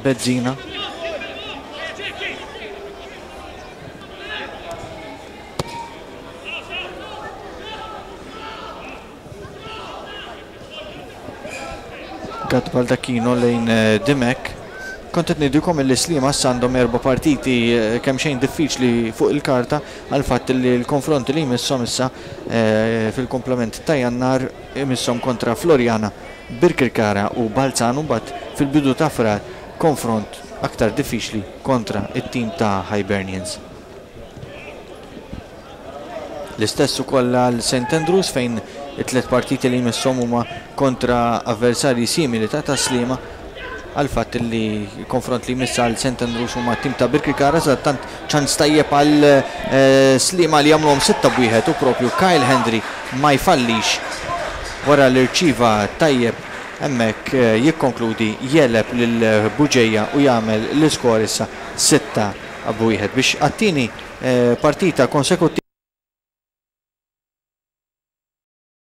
Bezzina. Gad Baldacchino lejn Dimek. Kont qed ngħidilkom il-Slima għandhom 4 partiti kemm xejn diffiċli fuq il-karta għal fatt li l-konfronti li jmisshom issa fil-komplement ta' Jannar imisshom kontra Florjana, Birkirkara u Balzano, mbagħad fil-bidu ta' frar konfront aktar diffiċli kontra it-tim ta' Hibernians. L-istess ukoll għal St. Andrews fejn it-3 partiti li jmisshom huma kontra avversarji simili ta' Slima għal fatt li konfront li jmissa għal St. Andrews huma tim ta' Birkirkara tant ċans tajjeb għal Slima li jagħmluhom 6-1 u propju Kyle Hendry ma jfallix wara l-irċiva tajjeb hemmhekk jikkonkludi jeleb lil Buġejja u jagħmel l-iskor issa 6-1 biex għattini partita konsekuttiva